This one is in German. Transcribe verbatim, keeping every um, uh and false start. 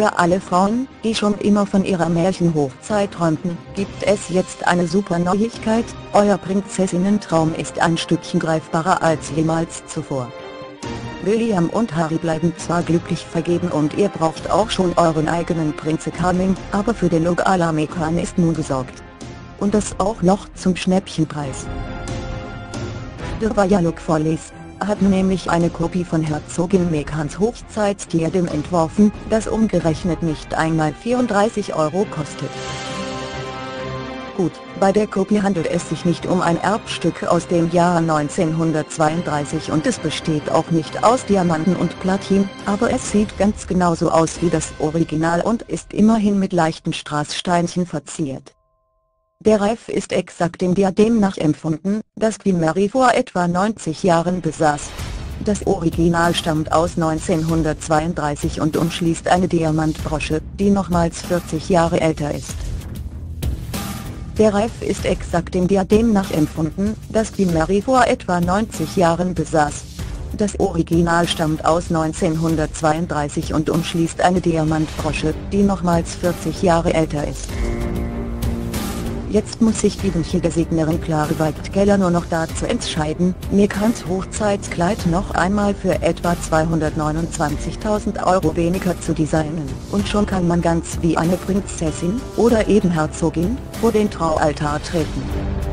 Für alle Frauen, die schon immer von ihrer Märchenhochzeit träumten, gibt es jetzt eine super Neuigkeit: Euer Prinzessinnentraum ist ein Stückchen greifbarer als jemals zuvor. William und Harry bleiben zwar glücklich vergeben und ihr braucht auch schon euren eigenen Prince Charming, aber für den Ugala Mekan ist nun gesorgt. Und das auch noch zum Schnäppchenpreis. The Royal Follies hat nämlich eine Kopie von Herzogin Megans Hochzeitsdiadem entworfen, das umgerechnet nicht einmal vierunddreißig Euro kostet. Gut, bei der Kopie handelt es sich nicht um ein Erbstück aus dem Jahr neunzehnhundertzweiunddreißig und es besteht auch nicht aus Diamanten und Platin, aber es sieht ganz genauso aus wie das Original und ist immerhin mit leichten Strasssteinchen verziert. Der Reif ist exakt dem Diadem nachempfunden, das Queen Mary vor etwa neunzig Jahren besaß. Das Original stammt aus neunzehnhundertzweiunddreißig und umschließt eine Diamantbrosche, die nochmals vierzig Jahre älter ist. Der Reif ist exakt dem Diadem nachempfunden, das Queen Mary vor etwa neunzig Jahren besaß. Das Original stammt aus neunzehnhundertzweiunddreißig und umschließt eine Diamantbrosche, die nochmals vierzig Jahre älter ist. Jetzt muss sich die Gesegnerin Clara Weidkeller nur noch dazu entscheiden, Megans Hochzeitskleid noch einmal für etwa zweihundertneunundzwanzigtausend Euro weniger zu designen, und schon kann man ganz wie eine Prinzessin, oder eben Herzogin, vor den Traualtar treten.